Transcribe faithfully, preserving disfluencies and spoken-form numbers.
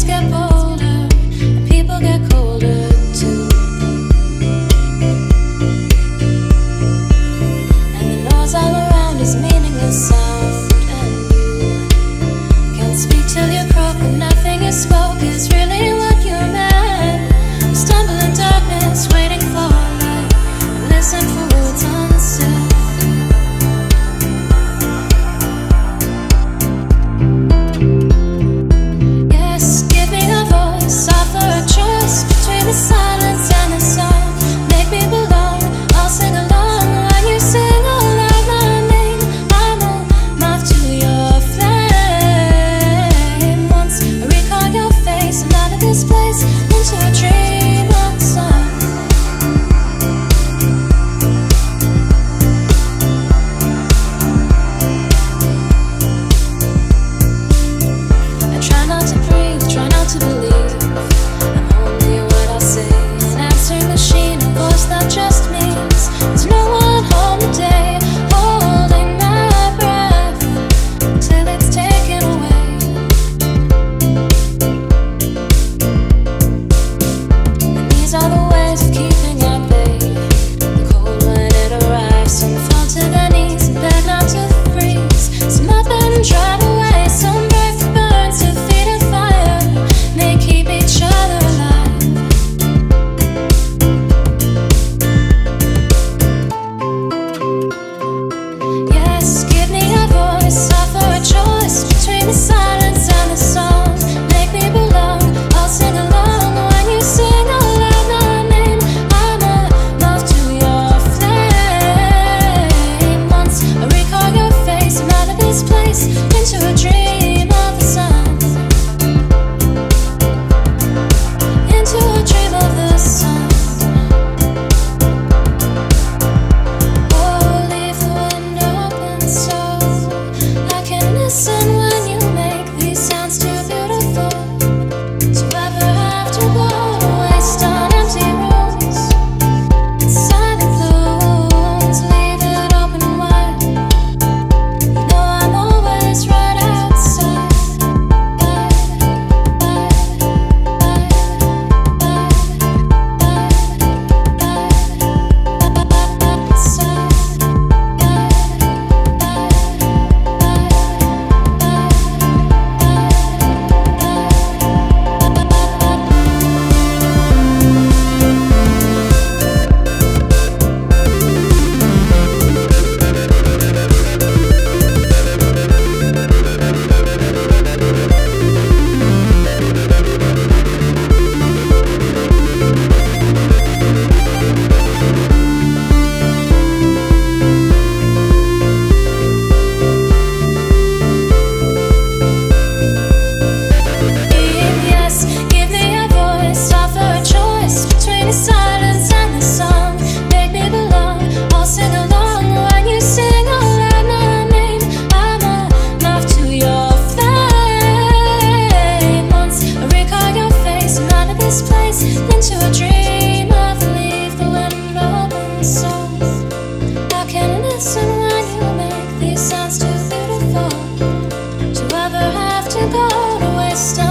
get bolder, and people get colder too. And the noise all around is meaningless sound, and you can't speak till you croak, but nothing you spoke is really what you meant. You stumble in darkness, waiting for light, and listen for words unsaid. The silence and the song make me belong. I'll sing along when you sing all out my name. I'm a moth to your flame. Once I recall your face, I'm out of this place, into a dream of the sun. I try not to breathe, try not to believe. Machine, a voice that just means there's no one home today, holding my breath till it's taken away. And these are the ways of keeping at bay the cold when it arrives. Some fall to their knees and beg not to freeze. Some up and drive away. Some brave for burns to feed a fire. They keep each other alive. Between the silence and the song, make me belong. I'll sing along when you sing all out my name. I'm a moth to your flame. Once I recall your face, I'm out of this place, into a dream of the sun. Into a dream of the sun. Oh, leave the window open so I can listen when you make these sounds too beautiful to ever have to go to waste on empty rooms. Silent blooms, leave it open wide. You know I'm always right outside. Silence and the song make me belong. I'll sing along when you sing all out my name. I'm a moth to your flame. Once I recall your face, I'm out of this place, into a dream of leave the window open so I can listen when you make these sounds too beautiful to ever have to go to waste time.